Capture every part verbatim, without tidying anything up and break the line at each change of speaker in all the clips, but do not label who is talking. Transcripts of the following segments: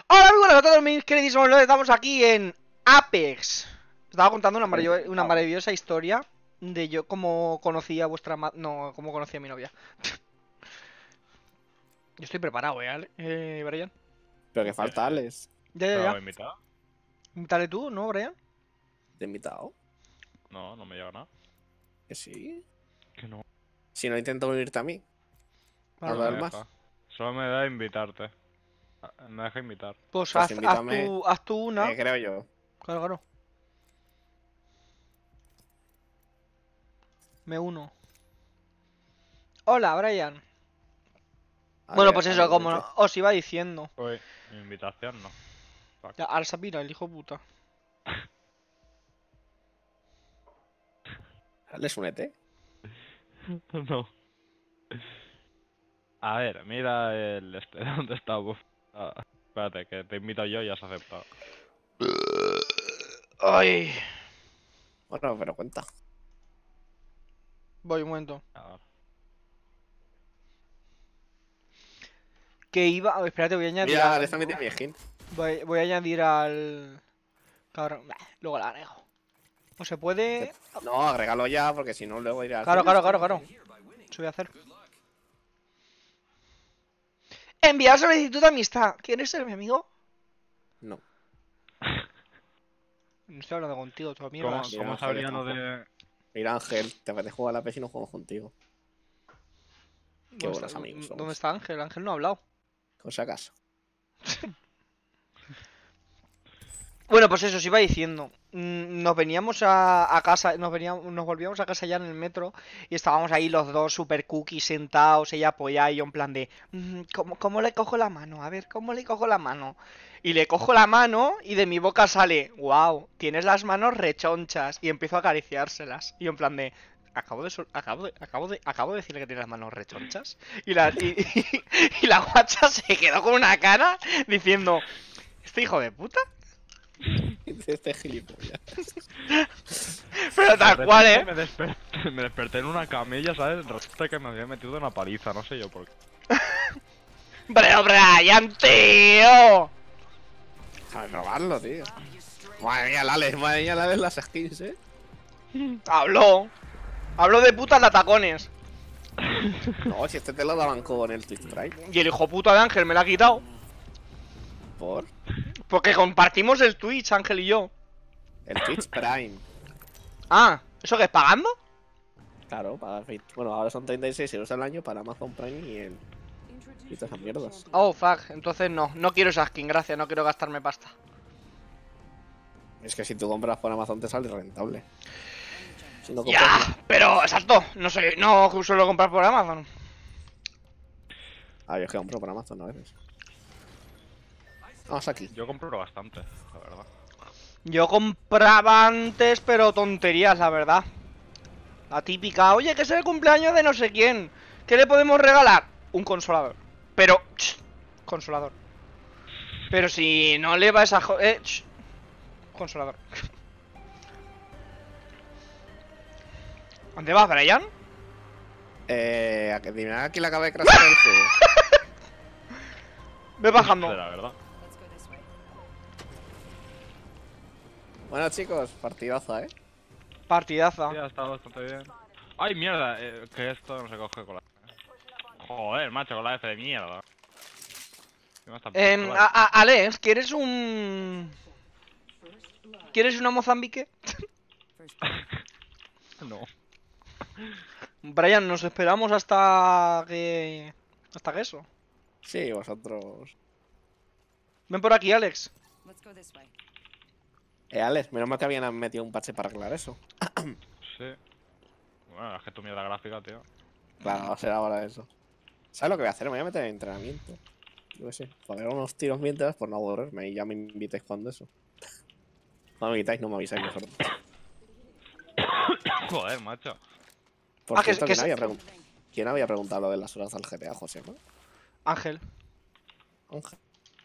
Hola amigos a todos mis queridísimos, estamos aquí en Apex. Estaba contando una, marav una maravillosa historia de yo cómo conocí a vuestra ma no, cómo conocí a mi novia. Yo estoy preparado, ¿eh, Ale? eh Brian?
Pero que falta Alex.
Ya, ya, ya.
¿Me invitado?
Invítale tú, ¿no, Brian?
¿Te he invitado?
No, no me llega nada.
Que sí.
Que no.
Si no intento unirte a mí.
Vale,
A
No
ver
me
más.
deja. Solo me da invitarte. Me deja invitar.
Pues,
Pues
haz, haz,
invítame.
tú, haz tú una.
Eh, creo yo.
Claro, claro. Me uno. Hola, Brian.
A
Bueno,
ver,
pues
a
eso,
ver,
como
vete.
os iba diciendo.
Uy, mi invitación no.
Ya, Alsa, mira, el hijo puta.
Alex, únete.
No. A ver, mira el este. ¿Dónde está? Uf. Ah, espérate, que te invito yo y has aceptado.
Ay.
Bueno, pero cuenta.
Voy un momento.
A ver.
Que iba. Oh, espérate, voy a añadir.
Mira,
al...
Alex también tiene mi skin.
voy, voy a añadir al. Cabrón. Bah, luego la agrego. O se puede.
No, agrégalo ya, porque si no, luego irá.
Claro, claro, claro, claro. Eso voy a hacer. Enviar solicitud de amistad. ¿Quieres ser mi amigo?
No.
No estoy hablando contigo, tu amigo.
¿Cómo,
Mira,
cómo
Ángel,
sabría lo
tampoco.
de...?
Mira, Ángel, te apetece jugar a la P S y no juego contigo. Qué
¿Dónde,
buenos
está,
amigos somos.
¿Dónde está Ángel? Ángel no ha hablado.
Por si acaso.
Bueno, pues eso, os iba diciendo. Mm, Nos veníamos a, a casa, nos veníamos, nos volvíamos a casa ya en el metro y estábamos ahí los dos super cookies sentados, ella apoyada y yo en plan de "Mm, ¿cómo, ¿cómo le cojo la mano? A ver, ¿cómo le cojo la mano? Y le cojo la mano y de mi boca sale, wow, tienes las manos rechonchas y empiezo a acariciárselas. Y yo en plan de, acabo de, sol- acabo de, acabo de, acabo de decirle que tiene las manos rechonchas. Y la, y, y- y la guacha se quedó con una cara diciendo, ¿este hijo de puta?
Este gilipollas.
Pero tal
De
cual,
repente
¿eh?
Me desperté, me desperté en una camilla, ¿sabes? Resulta que me había metido una paliza, no sé yo por qué.
¡Pero Brian, tío!
Déjame probarlo, tío. Madre mía, el Alex, madre mía, el Alex las skins, eh.
Habló. Habló de putas de tacones.
No, si este te lo daban con el Twitch Prime.
Y el hijo puta de Ángel me la ha quitado.
Por
Porque compartimos el Twitch, Ángel y yo.
el Twitch Prime.
Ah, ¿eso qué es pagando?
Claro, para veinte. Bueno, ahora son treinta y seis euros al año para Amazon Prime y el. Y todas esas mierdas.
Oh, fuck. Entonces no. No quiero esa skin, gracias. No quiero gastarme pasta.
Es que si tú compras por Amazon te sale rentable. Si no compras,
Ya, pero exacto. No soy, no suelo comprar por Amazon.
Ah, yo es que compro por Amazon a veces. Vamos aquí.
Yo compro bastante, la verdad.
Yo compraba antes, pero tonterías, la verdad. La típica, oye, que es el cumpleaños de no sé quién. ¿Qué le podemos regalar? Un consolador. Pero, ch, consolador. Pero si no le va esa jo eh, ch, consolador. ¿Dónde vas, Brian?
Eh, a que dime aquí le acaba de crashear el juego.
Ve bajando.
La verdad.
Bueno, chicos, partidaza, eh.
Partidaza.
Sí, ha estado bastante bien. ¡Ay, mierda! Eh, que esto no se coge con la... Joder, macho, con la F de mierda. Encima está
Eh,
pistola.
a, a, Alex, ¿quieres un... ¿Quieres una Mozambique?
No.
Brian, nos esperamos hasta que... Hasta que eso.
Sí, vosotros.
Ven por aquí, Alex.
Eh, Alex, menos mal que habían metido un parche para arreglar eso.
Sí. Bueno, es que tu mierda gráfica, tío.
Claro, va a ser ahora eso. ¿Sabes lo que voy a hacer? Me voy a meter en entrenamiento. Yo qué sé, poner unos tiros mientras por no aburrirme y ya me invitáis cuando eso. No me invitáis, no me avisáis mejor.
Joder, macho.
Por
Ah, que-
cierto,
que
¿quién,
se-
había pregun- ¿quién había preguntado lo de las horas al G T A, José? ¿No?
Ángel.
Ángel.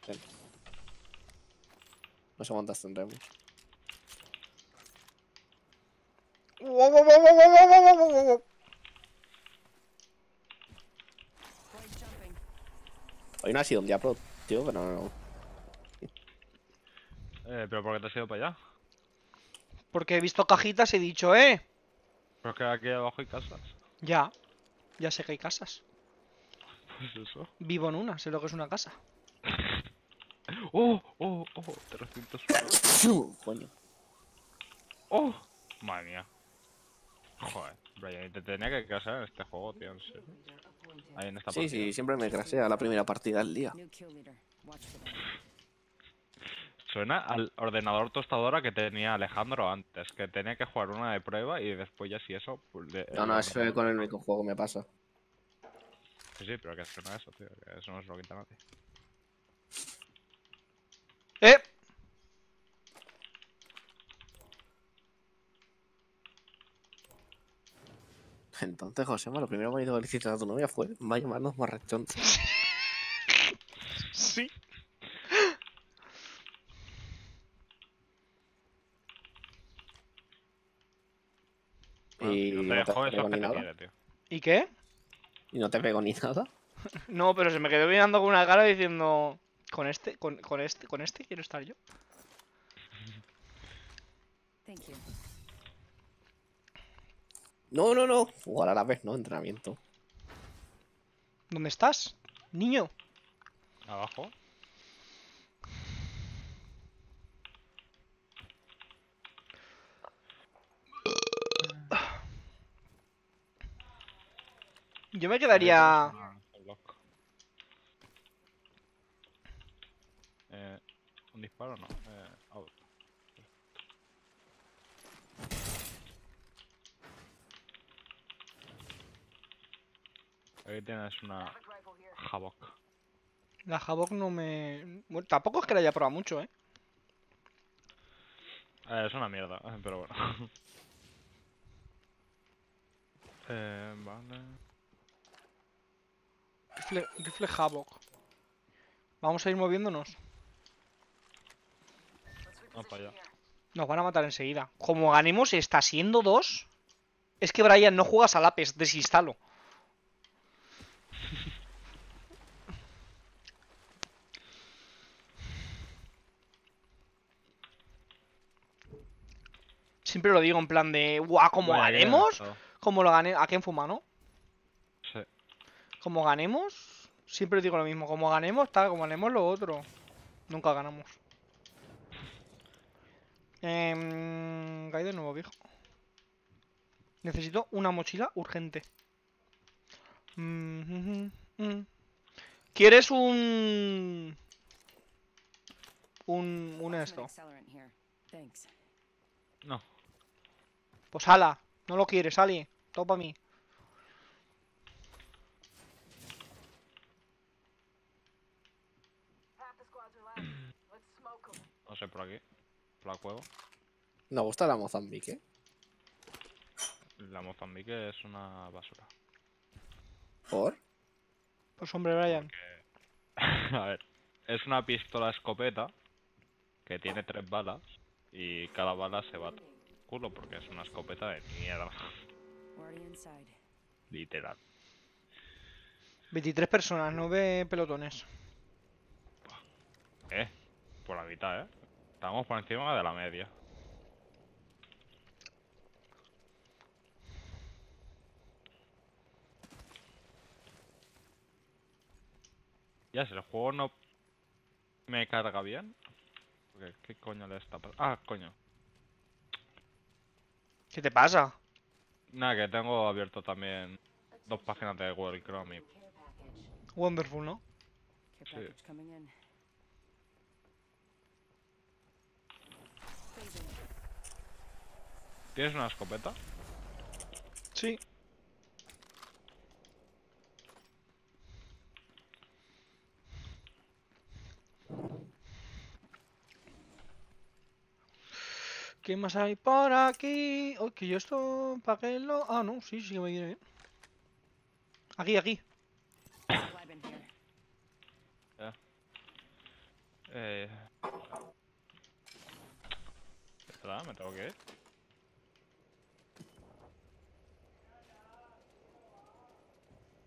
No sé cuántas tendremos. Hoy no ha sido un día productivo, pero no, no.
Eh, pero ¿por qué te has ido para allá?
Porque he visto cajitas y he dicho, eh.
Pero es que aquí abajo hay casas.
Ya, ya sé que hay casas.
Pues eso.
Vivo en una, sé lo que es una casa.
¡Oh! ¡Oh! ¡Oh! trescientos.
Coño.
¡Oh! Madre mía. Joder, Brian, te tenía que casar en este juego, tío, en serio. Ahí en esta
Sí,
partida.
sí, siempre me crasea la primera partida del día.
New kill leader. Watch for them.
Suena al ordenador tostadora que tenía Alejandro antes, que tenía que jugar una de prueba y después ya si eso, pues de-
No,
el
no, eso es
ordenador.
con el único juego que me pasa.
Sí, sí, pero que suena eso, tío, que eso no se lo quita nadie.
¡Eh!
Entonces, Josema, lo primero que me ha ido a felicitar a tu novia fue va a llamarnos marrachón.
Sí.
Bueno, si
Y
no te
no te
dejó, eso
pego
es que
ni
te
nada.
quiere, tío.
¿Y qué?
Y no te pego ni nada.
No, pero se me quedó mirando con una cara diciendo... Con este, con, con este, con este quiero estar yo.
Thank you.
No, no, no. Jugar a la vez, no, entrenamiento.
¿Dónde estás, niño?
Abajo.
Yo me
Ahí
quedaría...
tienes una- un block. Eh, ¿Un disparo? No. Eh, out. Ahí tienes una Havok.
La Havok no me... Bueno, tampoco es que la haya probado mucho, ¿eh?
Eh, es una mierda, pero bueno. eh, vale.
Rifle, rifle Havok. Vamos a ir moviéndonos.
Vamos para allá.
Nos van a matar enseguida. Como ganemos, está siendo dos. Es que Brian, no juegas al Apex, desinstalo. Siempre lo digo en plan de... ¡Guau! Como
Voy aquí,
ganemos.
esto.
Como lo gane... ¿A quién fuma, no?
Sí.
Como ganemos. Siempre digo lo mismo. Como ganemos, tal. Como ganemos lo otro. Nunca ganamos. Eh... Caí de nuevo, viejo. Necesito una mochila urgente. Mm, mm, mm, mm. ¿Quieres un... Un... un
Ultimate
esto?
accelerant here. Thanks.
No.
Pues ala. No lo quieres, Ali. Todo para mí.
No sé, por aquí. Por la cueva.
Me gusta la Mozambique.
La Mozambique es una basura.
¿Por?
Pues hombre, Brian.
A ver. Es una pistola escopeta que tiene tres balas y cada bala se va a culo porque es una escopeta de mierda.
Already inside.
Literal.
veintitrés personas, nueve pelotones.
Eh, por la mitad, eh. Estamos por encima de la media. Ya, si el juego no me carga bien. Porque, ¿qué coño le está pasando? Ah, coño.
¿Qué te pasa?
Nada, que tengo abierto también dos páginas de Google Chrome. y-
Wonderful, ¿no?
Care
Sí.
package coming in. Phasing.
¿Tienes una escopeta?
Sí. ¿Qué más hay por aquí? Oh, que yo esto... ¿Para qué lo...? Ah, no, sí, sí que me viene bien. Aquí, aquí.
Lab in here.
Eh... Espera, me tengo que ir.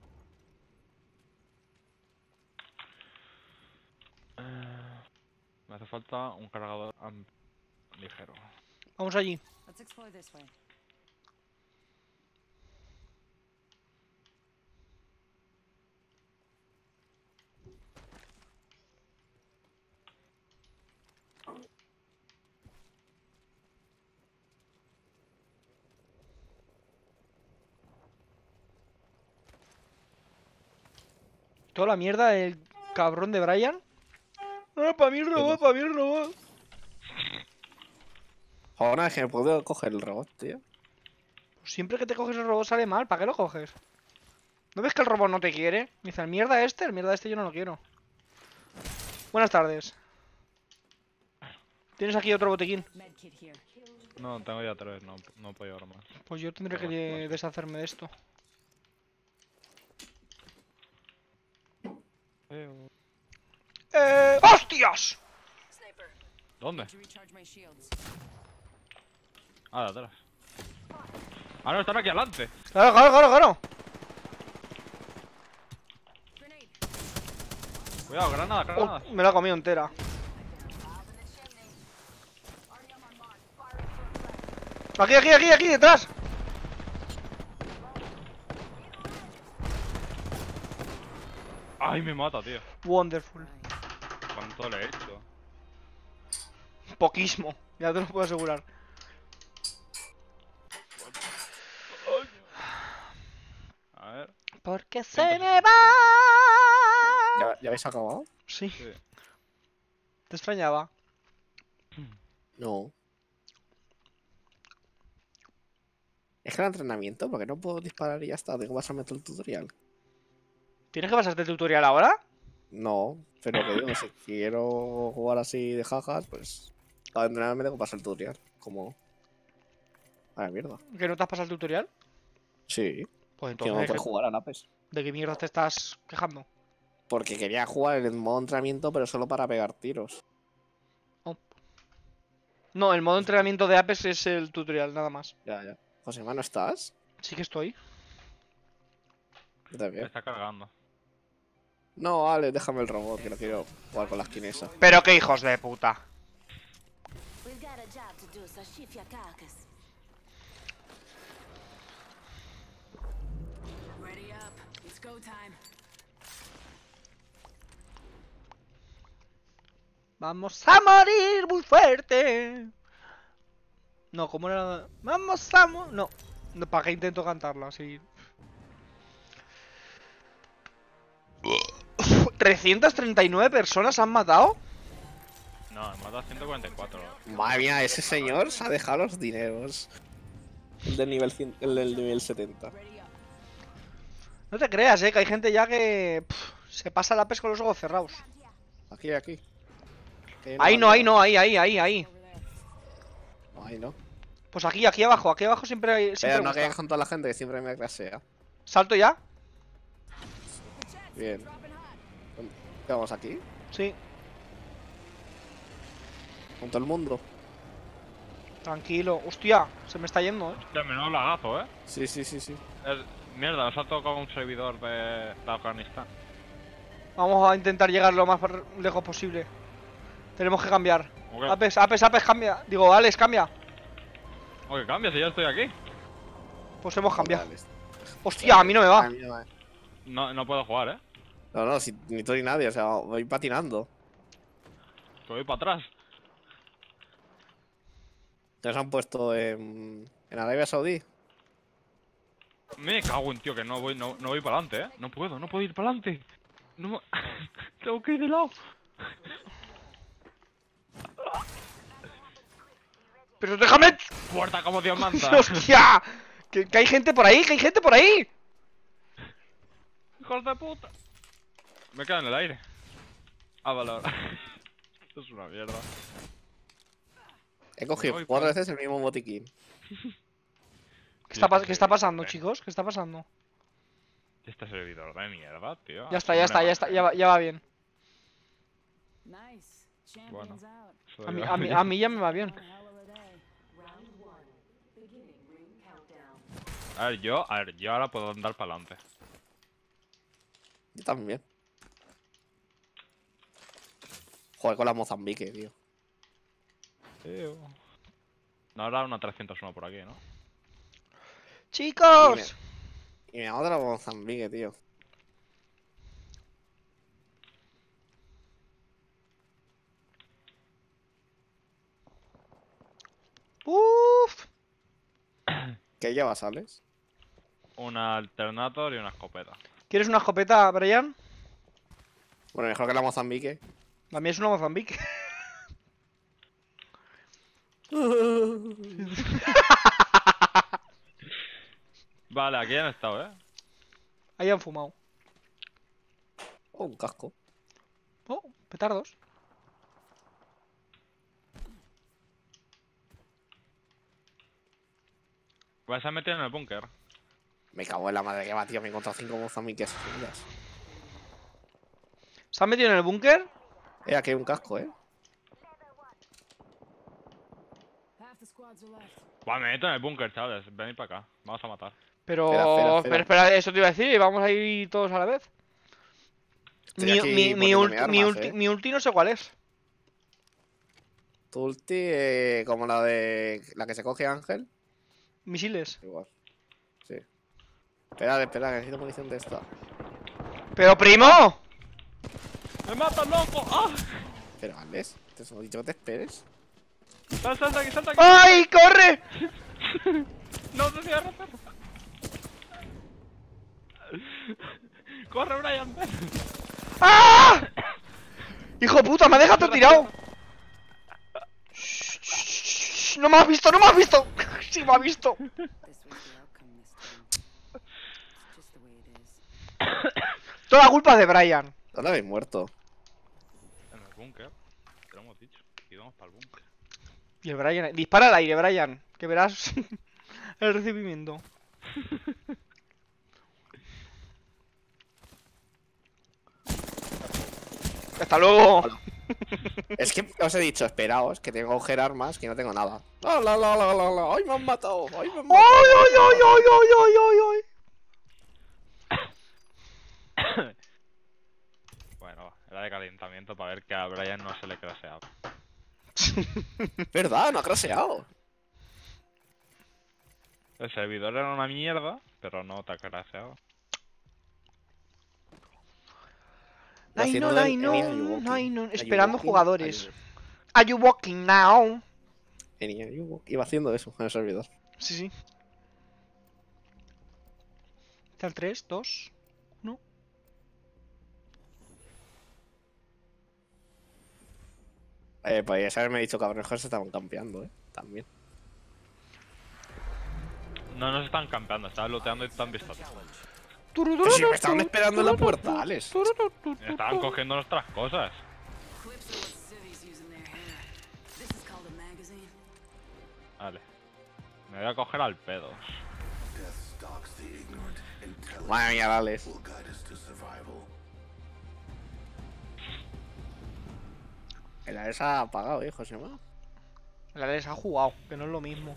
Eh, hace falta un cargador am- ligero.
Vamos allí.
Let's explore this way.
Toda la mierda del cabrón de Brian. Ah, para mí el robot, para mí el robot.
Ahora es que puedo coger el robot, tío.
Siempre que te coges el robot sale mal, ¿para qué lo coges? ¿No ves que el robot no te quiere? Me dice, el mierda este, el mierda este yo no lo quiero. Buenas tardes. Tienes aquí otro botequín.
Medkit here.
No, tengo ya tres, no, no puedo llevar más.
Pues yo tendré que
Vale,
eh,
vale.
deshacerme de esto. ¡Eh! ¡Hostias!
¿Dónde?
To recharge my shields.
Ah, de atrás. Ah, no, están aquí adelante.
Claro, claro, claro, claro.
Grenade.
Cuidado, granada,
Oh,
granada.
me la he comido entera. Aquí, aquí, aquí, aquí, detrás.
Ay, me mata, tío.
Wonderful.
¿Cuánto le he hecho?
Poquísimo, ya te lo puedo asegurar.
A ver.
Porque se
ciento
me va.
¿Ya, ¿Ya habéis acabado?
Sí,
Sí.
te extrañaba.
No. Es que el entrenamiento, porque no puedo disparar y ya está. Tengo que pasarme todo el tutorial.
¿Tienes que pasarte el tutorial ahora?
No, pero que digo, si quiero jugar así de jajas, pues para entrenarme tengo que pasar el tutorial. Como. A la mierda.
¿Que no te has pasado el tutorial?
Sí,
Pues
que no
entonces,
puedo
¿de
jugar a la P E S.
qué- ¿de qué mierda te estás quejando?
Porque quería jugar en el modo entrenamiento, pero solo para pegar tiros.
No, el modo entrenamiento de Apex es el tutorial, nada más.
Ya, ya. José, ¿no estás?
Sí que estoy.
Yo también.
Está cargando.
No, vale, déjame el robot, que no quiero jugar con la esquinesa.
Pero qué hijos de puta.
We've got a job to do, so shift your carcass.
Ready up. It's go time.
Vamos a morir muy fuerte. No, ¿cómo era? Vamos a morir. No. no, ¿para qué intento cantarlo así? ¿trescientas treinta y nueve personas han matado?
No, me mata ciento cuarenta y cuatro.
Madre mía, ese señor se ha dejado los dineros. El del nivel, cien, el del nivel setenta.
Ready up.
No te creas, eh, que hay gente ya que pff, se pasa la pez con los ojos cerrados.
Aquí, aquí. Que hay una
Ahí no,
bandera.
ahí no, ahí, ahí, ahí, ahí.
Over there.
No, ahí no.
Pues aquí, aquí abajo, aquí abajo siempre hay. Siempre
Pero no
gusta.
quedas con toda la gente que siempre me clasea.
¿Salto ya?
Bien.
Dropping hot.
¿Qué vamos aquí?
Sí,
Con todo el mundo.
tranquilo. Hostia, se me está yendo, eh.
Hostia, menudo lagazo, eh.
Sí, sí, sí, sí.
Es- Mierda, nos ha tocado un servidor de, de Afganistán.
Vamos a intentar llegar lo más par- lejos posible. Tenemos que cambiar.
¿Cómo que,
Apex, Apex, Apex, cambia. Digo, Alex, cambia.
¿Cómo que cambia si ya estoy aquí?
Pues hemos cambiado.
Vale.
Hostia, a mí no me
A
va.
mí no me-
No, no puedo jugar, eh.
No, no, si, ni tú ni nadie, o sea, voy patinando.
Que voy para atrás.
Te han puesto en, en Arabia Saudí.
Me cago en tío, que no voy, no, no voy para adelante, eh. No puedo, no puedo ir para adelante. No, me- tengo que ir de lado.
Pero déjame.
Puerta como Dios manda.
¡Hostia! Que, que hay gente por ahí, que hay gente por ahí.
¡Hijos de puta! Me quedo en el aire. Ah, vale, vale. Esto es una mierda.
He cogido
Voy,
cuatro
pues.
veces el mismo botiquín.
¿Qué está, pas-
Sí,
¿Qué está
sí,
pasando,
sí.
chicos? ¿Qué está pasando?
Este servidor de mierda, tío.
Ya está, ya está, ya está, ya va, ya va bien.
Nice.
Bueno.
Champions out.
Eso
A mí,
ya-
a mí, a mí ya me va bien.
One hell of a day.
A ver, yo, a ver, yo ahora puedo andar para adelante.
Yo también. Joder, con la Mozambique, tío.
Tío. No habrá una trescientos uno por aquí, ¿no?
¡Chicos!
Y me da otra Mozambique, tío.
¡Uf!
¿Qué llevas, Alex?
Una Alternator y una escopeta.
¿Quieres una escopeta, Brian?
Bueno, mejor que la Mozambique.
La mía es una Mozambique.
Vale, aquí han estado, ¿eh?
Ahí han fumado.
Oh, un casco.
Oh, petardos.
Vais a meter en el búnker.
Me cago en la madre que va, tío. Me he encontrado cinco Mozambiques seguidas.
¿Se han metido en el búnker?
Eh, aquí hay un casco, eh.
Half the squads are left.
Va, me meto en el búnker, chavales. Venid para acá. Vamos a matar.
Pero...
Espera, espera, espera.
Pero espera, eso te iba a decir. Vamos a ir todos a la vez.
Estoy
Mi,
aquí
mi, mi,
poniendo
ulti, mi,
armas,
ulti,
eh.
mi ulti no sé cuál es.
Tu ulti, eh, como la de la que se coge Ángel.
Misiles.
Igual. Sí. Espera, espera, que necesito munición de esta.
¡Pero primo!
¡Me matan, loco! ¡Ah!
Pero, Alex, te he dicho que te esperes.
¡Salta, salta aquí, salta aquí!
¡Ay, corre!
¡No te cierres! ¡Corre, Brian! ven.
¡Ah! ¡Hijo de puta, me ha dejado tirado! Shh, shh, shh, ¡no me has visto, no me has visto! ¡Sí me ha visto!
This was the outcome this time. It's just the way it is.
Toda la culpa es de Brian.
¿Dónde habéis muerto?
En el búnker. Te lo hemos dicho. Y vamos para el búnker.
Y el Brian... Dispara al aire, Brian. Que verás el recibimiento. ¡Hasta luego!
Es que os he dicho, esperaos, que tengo que coger armas, que no tengo nada. ¡La, la, la, la, la, la! ¡Ay, me han matado! ¡Ay, me han
¡Ay,
matado!
ay, ay, ay, ay, ay, ay, ay!
Bueno, era de calentamiento para ver que a Brian no se le craseaba.
¿Verdad? No ha craseado.
El servidor era una mierda, pero no te ha craseado.
Ay,
Haciendo
no,
del-
ay, no,
Any, are you walking?
ay, no.
Are you
Esperando
walking?
jugadores.
Are
Are you walking now?
you- Any, are you walking? Iba haciendo eso en el servidor.
Sí, sí. Está el tres, dos, uno.
Eh, podrías haberme dicho que a lo mejor se estaban campeando, eh. También.
No nos están campeando, estaban looteando y te han visto.
Pero si me estaban esperando en la puerta, Alex.
Estaban cogiendo nuestras cosas.
Clips are what civvies use in their hair. This is called a magazine.
Vale. Me voy a coger al pedo.
Madre mía, Alex. El Alex ha apagado, eh, José Ma.
La les ha jugado, que no es lo mismo.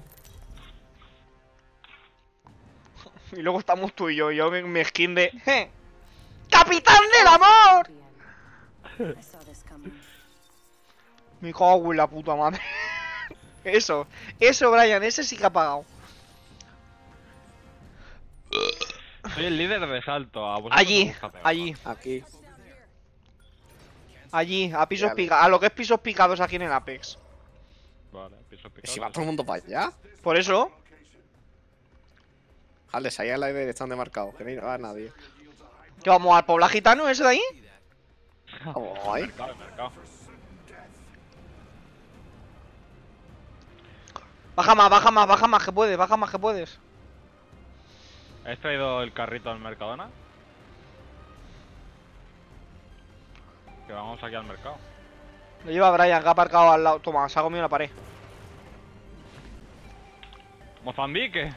Y luego estamos tú y yo, yo me, me skin de... ¡Eh! ¡Capitán del amor!
Bien. I saw this coming.
Me cago en la puta madre. Eso, eso, Brian, ese sí que ha pagado.
Soy el líder de salto. A vosotros
Allí,
os gusta pegar.
allí,
Aquí.
allí, a pisos
Vale.
picados, a lo que es pisos picados aquí en el Apex.
Vale, piso picado.
Si va todo el mundo para allá.
Por eso,
Alex, ahí a la derecha donde he marcado, que no va nadie.
que vamos al Pobla Gitano, ese de ahí.
Vamos ahí.
Mercado, mercado.
Baja más, baja más, baja más que puedes, baja más que puedes.
¿Has traído el carrito al Mercadona? Que vamos aquí al mercado.
Lo lleva Brian, que ha aparcado al lado. Toma, se ha comido la pared.
¡Mozambique!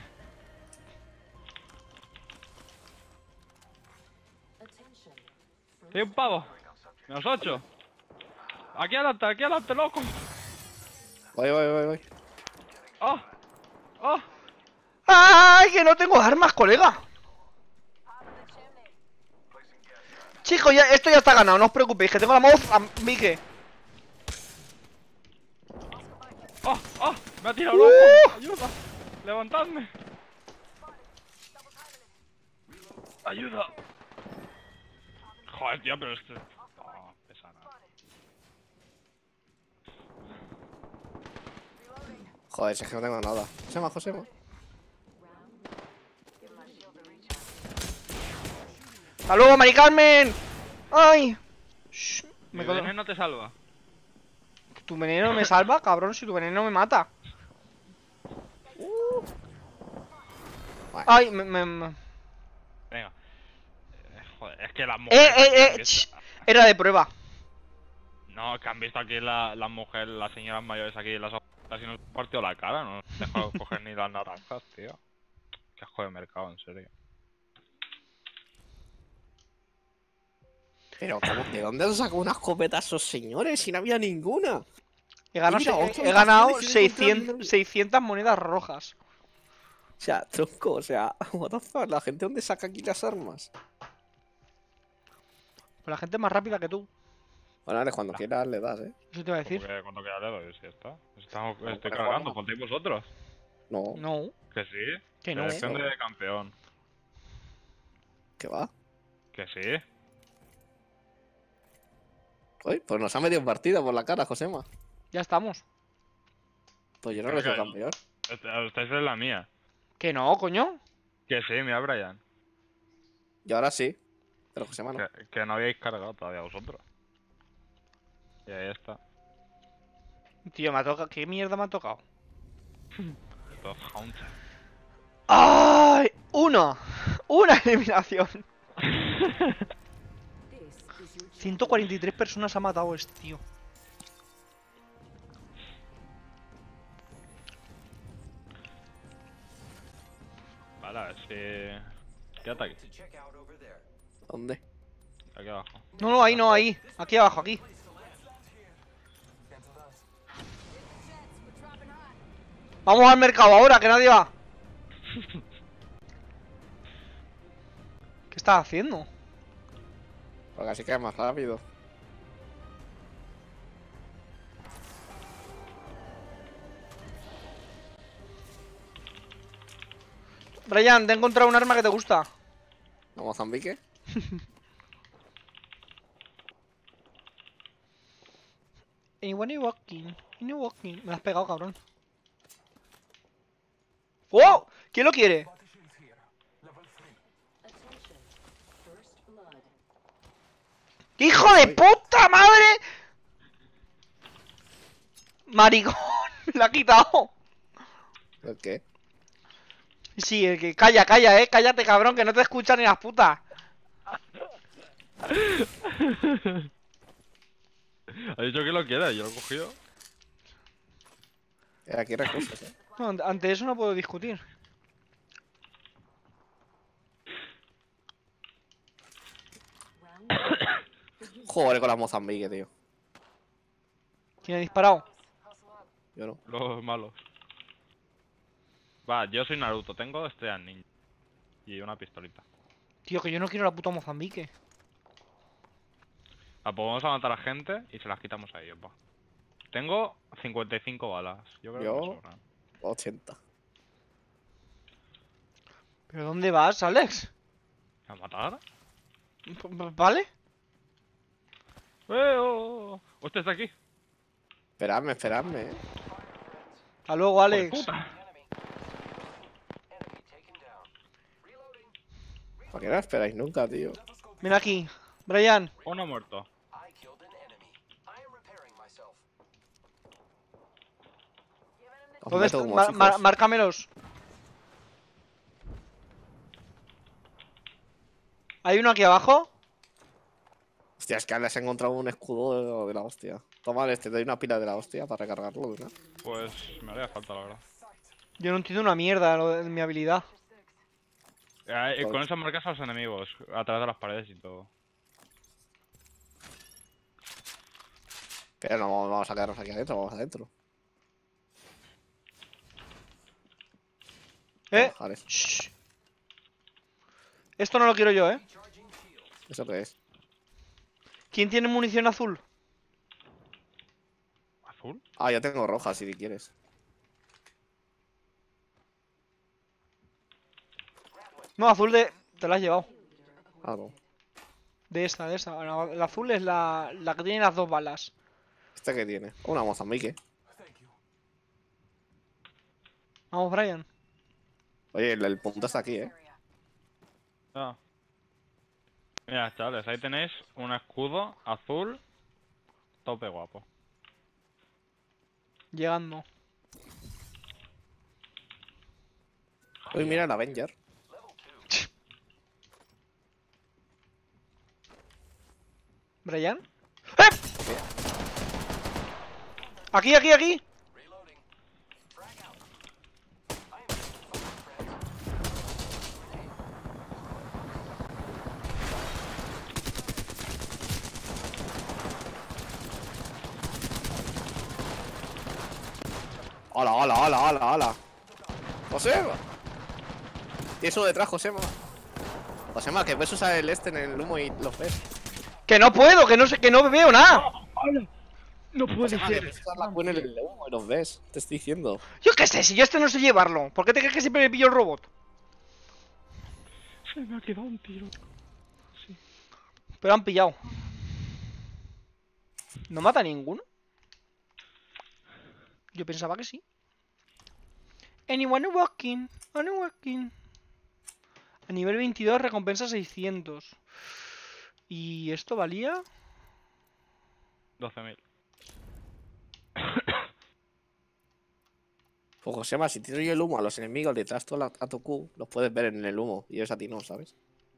¡Hay un pavo! ¡Menos ocho! ¡Aquí adelante, aquí adelante, loco!
Voy, voy, voy, voy.
¡Oh! ¡Oh!
¡Ay, que no tengo armas, colega! Chicos, ya, esto ya está ganado, no os preocupéis, que tengo la Mozambique.
¡Me ha tirado loco! ¡Ayuda! ¡Levantadme! ¡Ayuda! Joder, tío, pero este... No, pesa nada.
Joder, si es que no tengo nada. Josema, Josema.
¡Hasta luego, Mari Carmen! ¡Ay! Shh,
Mi
me codo-
veneno te salva.
¿Tu veneno me salva, cabrón? Si tu veneno me mata.
Bueno,
¡Ay! Me, me- me-
Venga. Eh, joder, es que las
¡Eh,
mujeres...
eh,
que han
eh!
visto-
ch, Era de prueba.
No, que han visto aquí la- las mujeres, las señoras mayores aquí, las abuelas y nos han partido la cara, no nos han dejado coger ni las naranjas, tío. Qué asco de mercado, en serio.
pero ¿cómo? ¿De dónde han sacado unas escopetas esos señores? Si no había ninguna.
He ganado,
Mira,
se-
ocho
he ganado
habitaciones y no he encontrado
seiscientas,
ninguna.
seiscientas monedas rojas.
O sea, tronco, o sea, what the fuck, la gente dónde saca aquí las armas.
Pues la gente es más rápida que tú.
Bueno, Alex, cuando quieras le das, eh.
Eso te iba a
Como
decir.
que cuando queda le doy, si ya está. Estamos, estoy
pero
cargando,
bueno.
faltáis vosotros.
No,
No,
Que sí.
que no.
Selección de campeón.
¿qué va?
Que sí.
Uy, pues nos ha metido en partida por la cara, Josema.
Ya estamos.
Pues yo no
Creo
le soy
que-
campeón.
Est- Estáis en la mía.
Que no, coño.
Que sí, mira, Brian.
Y ahora sí. Pero Josema no.
Que, que no habíais cargado todavía vosotros. Y ahí está.
Tío, me ha tocado. ¿Qué mierda me ha tocado?
Top Hunter.
¡Ay! ¡Uno! ¡Una eliminación! ciento cuarenta y tres personas ha matado este tío.
Vale, a ver si... Quédate aquí.
¿Dónde?
Aquí abajo.
No, no, ahí no, ahí. Aquí abajo, aquí. Vamos al mercado ahora, que nadie va. ¿Qué estás haciendo?
Porque así queda más rápido.
Brian, te he encontrado un arma que te gusta.
¿A Mozambique?
Anyone walking, anyone walking. Me la has pegado, cabrón. ¡Oh! ¿Quién lo quiere? ¡Hijo de puta madre! Maricón, me la ha quitado.
¿El qué?
Sí, el que calla, calla, eh, cállate, cabrón, que no te escuchan ni las putas.
Ha dicho que lo quiera, yo lo he cogido.
Era aquí recursos, eh.
No, ante- ante eso no puedo discutir.
Joder con la Mozambique, tío.
¿Quién ha disparado?
Yo no.
Los malos. Va, yo soy Naruto, tengo este al ninja. Y una pistolita.
Tío, que yo no quiero la puta Mozambique.
Ah, pues vamos a matar a gente y se las quitamos a ellos, va. Tengo cincuenta y cinco balas. Yo creo
Yo-
que me sobran.
ochenta.
¿Pero dónde vas, Alex?
¿A matar?
P- p- ¿Vale?
¡Eh, oh, oh! ¡Hostia, está aquí!
Esperadme, esperadme, eh.
Hasta luego,
¡Joder,
Alex.
puta!
¿Por qué no esperáis nunca, tío?
Ven aquí, Brian.
Uno muerto.
Os
¿Dónde
meto
está?
como
Mar-
chicos.
mar- márcamelos. ¿Hay uno aquí abajo?
Hostia, es que les he encontrado un escudo de, de la hostia. Toma, este, te doy una pila de la hostia para recargarlo, ¿no?
Pues me haría falta, la verdad.
Yo no entiendo una mierda lo de mi habilidad.
Eh, eh,
Pues-
con eso marcas a los enemigos, a través de las paredes y todo.
Pero no vamos a quedarnos aquí adentro, vamos adentro.
¿Eh?
Vale,
Shh. Esto no lo quiero yo, ¿eh?
¿eso qué es?
¿Quién tiene munición azul?
¿Azul?
Ah, yo tengo roja, si quieres.
No, azul de... Te la has llevado.
Ah, no.
De esta, de esta. Bueno, el azul es la, la que tiene las dos balas.
¿Este qué tiene? Una Mozambique.
Vamos, Brian.
Oye, el, el punto está aquí, ¿eh?
Ah. Mira, chavales, ahí tenéis un escudo azul tope guapo.
Llegando.
Uy, mira el Avenger.
¿Brian? ¡Eh! Aquí, aquí, aquí.
Hola, hola, hola, hola, hola. Josema. Tienes uno detrás, Josema. Josema, que puedes usar el este en el humo y los ves.
Que no puedo, que no sé, que no veo nada.
No puede
Josema, que puedes usar la Q en el humo y los ves. Te estoy diciendo.
Yo qué sé, si yo este no sé llevarlo. ¿Por qué te crees que siempre me pillo el robot?
Se me ha quedado un tiro.
Pero han pillado. ¿No mata a ninguno? Yo pensaba que sí. Anyone walking, anyone walking. A nivel veintidós recompensa seiscientos. ¿Y esto valía?
doce mil.
Pues Josema, si tiro yo el humo a los enemigos detrás tú a, la- a tu Q, los puedes ver en el humo. Y ellos a ti no, ¿sabes?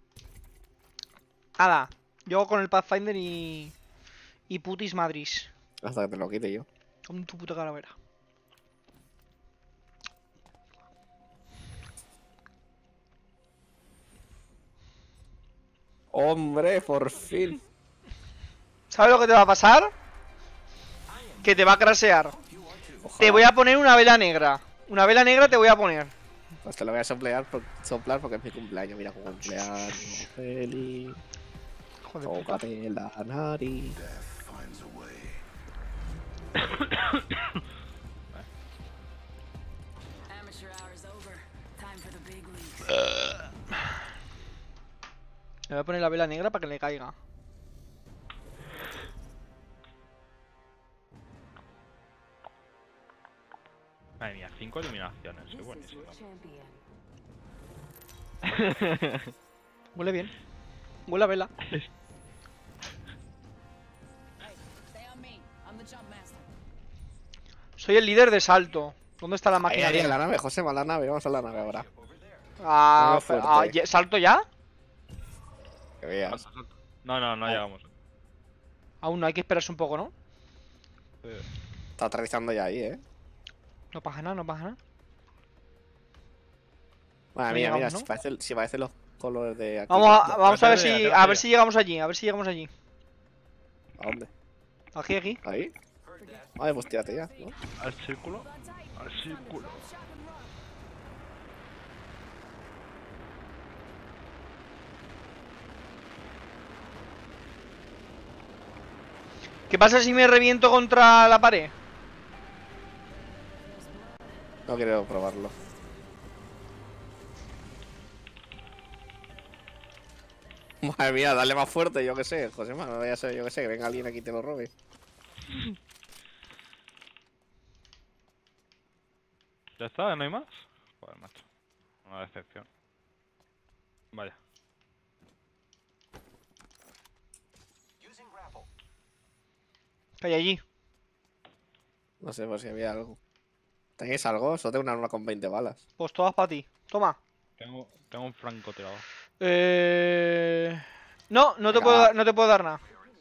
Ala, yo con el Pathfinder y... Y putis madris.
Hasta que te lo quite yo.
Con tu puta calavera.
Hombre, por fin.
¿Sabes lo que te va a pasar? Que te va a crasear.
Ojalá.
Te voy a poner una vela negra. Una vela negra te voy a poner.
Pues te lo voy a soplar, por- soplar porque es mi cumpleaños. Mira, cumpleaños feliz.
Joder, puta.
Tócate la nariz.
Amateur hour is over. Time for the big leagues.
Le voy a poner la vela negra para que le caiga.
Madre mía, cinco eliminaciones. Soy
This is
buenísimo.
your champion.
Huele bien. Huele a vela.
Hey, stay on me. I'm the jump master.
Soy el líder de salto. ¿Dónde está la
Ahí,
máquina?
ahí,
de-
la nave, Josema, la nave. Vamos a la nave ahora.
Ah,
Nave
fe-
fuerte.
ah, ye- ¿salto ya?
Que veas.
No, no, no llegamos.
Aún no, hay que esperarse un poco, ¿no?
Está aterrizando ya ahí, ¿eh?
No pasa nada, no pasa nada.
Madre
No
mía, mira,
llegamos, ¿no?
si parece, si parecen los colores de aquí.
Vamos a, vamos a ver
Espérate,
si,
espérate.
a ver si llegamos allí, a ver si llegamos allí.
¿A dónde?
Aquí, aquí.
¿Ahí? Vale, pues tírate ya, ¿no?
Al círculo. Al círculo.
¿Qué pasa si me reviento contra la pared?
No quiero probarlo. Madre mía, dale más fuerte, yo que sé, Josema, no vaya a ser, yo que sé, que venga alguien aquí y te lo robe.
¿Ya está? ¿No hay más? Joder, macho. Una decepción. Vaya.
¿Qué hay allí?
No sé por si había algo. ¿Tenéis algo? Solo tengo una arma con veinte balas.
Pues todas para ti. Toma.
Tengo, tengo un francotirador.
Eh... No, no te,
Venga,
puedo,
va.
dar- no te puedo dar nada.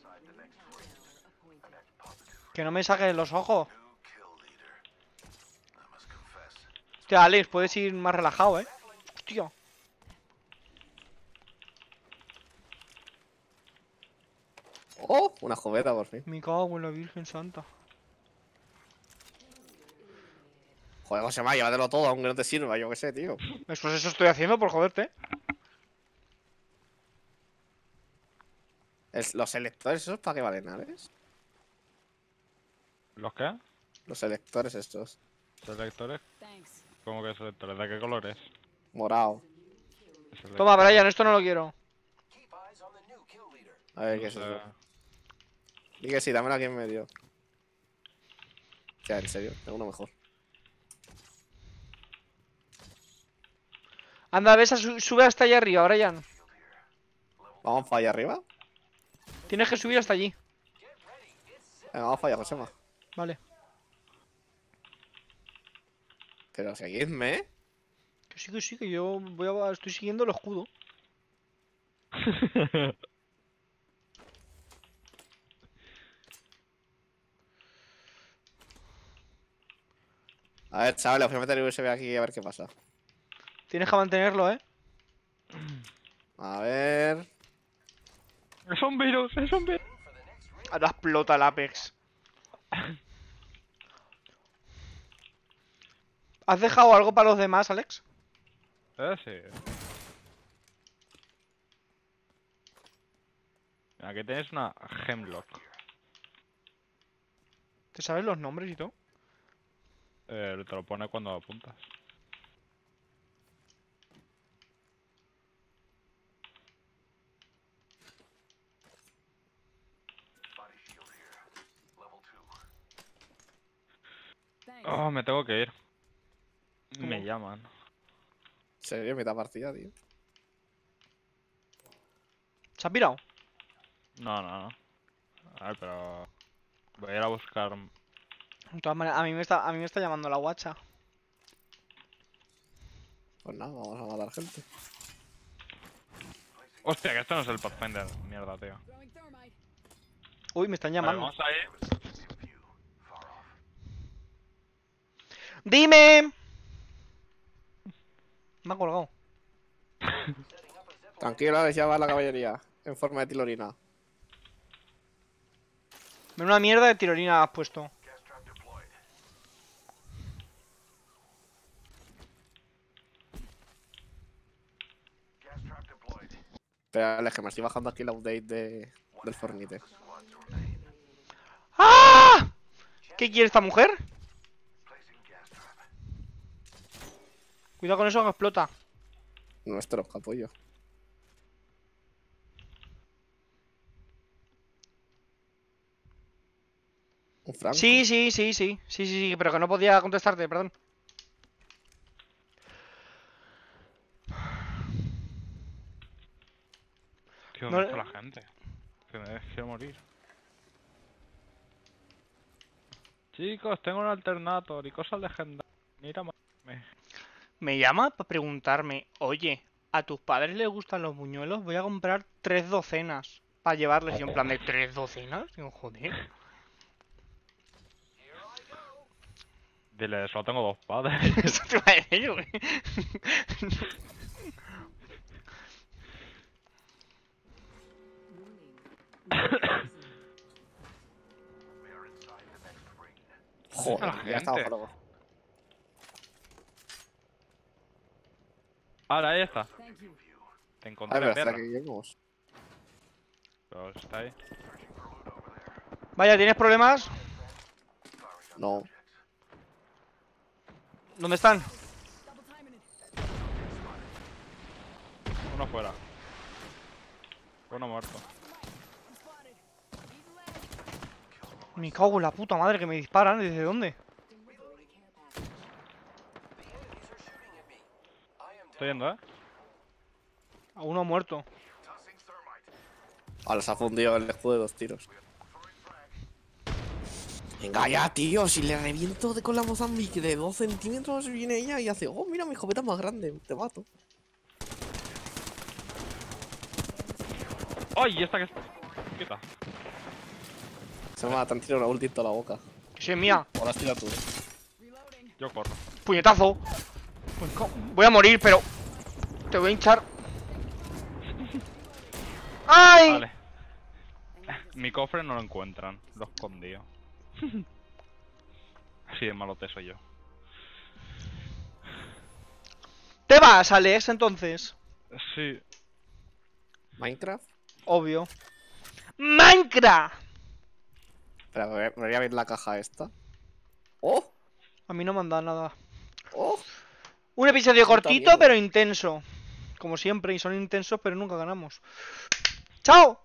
Que no me saques los ojos. Hostia, Alex, puedes ir más relajado, ¿eh? Hostia.
¡Oh! Una joveta, por fin.
Me cago en la Virgen Santa.
Joder, Josema, llévatelo todo, aunque no te sirva, yo que sé, tío.
Eso, eso estoy haciendo por joderte.
Es- los selectores, ¿esos para qué valen, Alex?
¿Los qué?
Los selectores estos.
¿Selectores?
Thanks.
¿Cómo que selectores? ¿De qué colores?
Morado.
Es el
Toma,
extra.
Brian, esto no lo quiero.
A ver,
No
¿qué es
sé.
eso? Y que sí, dámela aquí en medio. O sea, en serio, tengo uno mejor.
Anda, ves, a su- sube hasta allá arriba, Brian.
Vamos para allá arriba.
Tienes que subir hasta allí.
Venga, vamos para allá, Josema.
Vale.
Pero seguidme.
Que sí, que sí, que yo voy a... estoy siguiendo el escudo.
A ver, chavales, voy a meter el U S B aquí a ver qué pasa.
Tienes que mantenerlo, ¿eh?
A ver.
Es un virus, es un virus.
Ahora explota el Apex. ¿Has dejado algo para los demás, Alex?
Eh, sí. Aquí tenéis una Hemlock.
¿Te sabes los nombres y todo?
Eh, te lo pone cuando apuntas.
Thanks.
Oh, me tengo que ir.
¿Cómo?
Me llaman.
En serio, mitad partida, tío.
¿Se ha pirado?
No, no, no. A ver, pero... Voy a ir a buscar...
De todas maneras, a mí me está, a mí me está llamando la guacha.
Pues nada, vamos a matar gente.
Hostia, que esto no es el Pathfinder. Mierda, tío.
Throwing thermite.
Uy, me están
Vale,
llamando.
vamos a ir.
¡Dime! Me ha colgado.
Tranquilo, Alex, ya va la caballería. En forma de tilorina.
Una mierda de tirolina has puesto.
Pero Alex, que me estoy bajando aquí el update de... del Fornite.
¡Ah! ¿Qué quiere esta mujer? Cuidado con eso que explota.
Nuestro, capullo. Un franco.
Sí, sí, sí, sí. Sí, sí, sí, pero que no podía contestarte, perdón.
Tío,
No
¿dónde
le-
está la gente? Que me quiero morir. Chicos, tengo un alternator y cosas legendarias. Mira, ma- me...
Me llama para preguntarme, oye, ¿a tus padres les gustan los buñuelos? Voy a comprar tres docenas para llevarles. Y yo en plan de tres docenas. Digo, joder.
Dile, solo tengo dos padres.
Eso te va a decir, güey.
Joder,
la
ya estamos
gente.
por
Ahora, ahí está.
Thank you.
Te
A
encontré
ver,
en
pero hasta
tierra.
que lleguemos.
Pero está ahí.
Vaya, ¿tienes problemas?
No.
¿Dónde están?
Double timing it.
Uno fuera. Uno muerto.
I'm spotted. Eating lead.
Me cago en la puta madre que me disparan. ¿Desde dónde?
Estoy yendo, ¿eh?
A uno muerto.
Ahora se ha fundido el escudo de dos tiros. Venga ya, tío, si le reviento de con la Mozambique de dos centímetros viene ella y hace, oh, mira, mi escopeta es más grande, te mato.
¡Ay! ¿Y esta que es? Quita.
Se me tan tiro una ulti en toda la boca.
Que sí es mía.
Ahora tira tú.
Reloading.
Yo corro.
Puñetazo. Pues co- Voy a morir, pero... Te voy a hinchar. ¡Ay!
Vale. Mi cofre no lo encuentran. Lo escondido. Así de malote soy yo.
¿Te vas, Alex, entonces?
Sí.
¿Minecraft?
Obvio. ¡Minecraft!
Espera, me voy- me voy a ver la caja esta. ¡Oh!
A mí no me han dado nada.
¡Oh!
Un episodio
Puta
cortito,
mierda.
pero intenso. como siempre, y son intensos, pero nunca ganamos. ¡Chao!